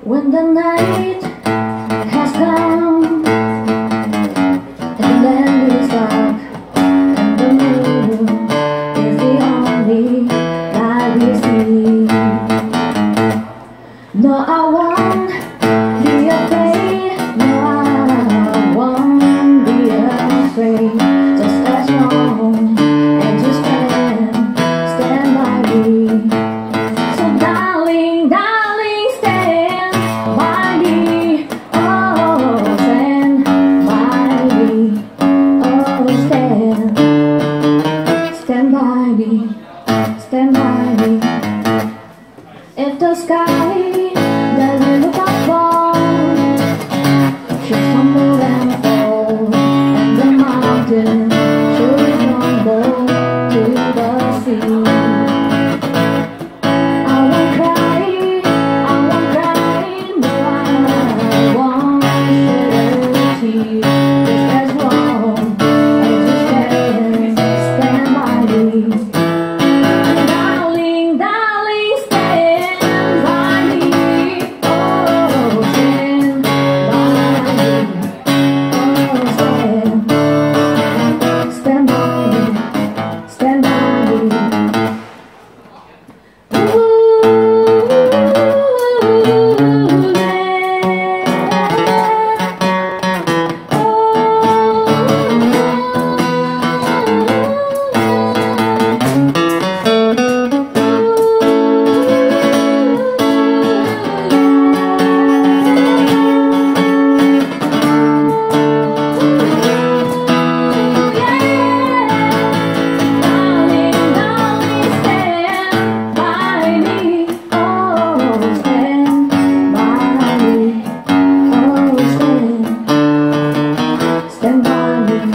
When the night has come and the land is dark and the moon is the only light we see. No, I won't be afraid. No, I won't be afraid. Just as long and just stand by me. So darling, darling, stand by me. Oh, stand by me. Oh, stand by me. Stand by me. If the sky doesn't look up fall, should tumble and fall, and the mountain should crumble to the sea. I won't cry, no, I won't shed a tear. Just as long as you stand by me. Darling, darling, stand by me. Oh, stand by me. Oh, stand by me. Stand by me. Ooh. Stand by me.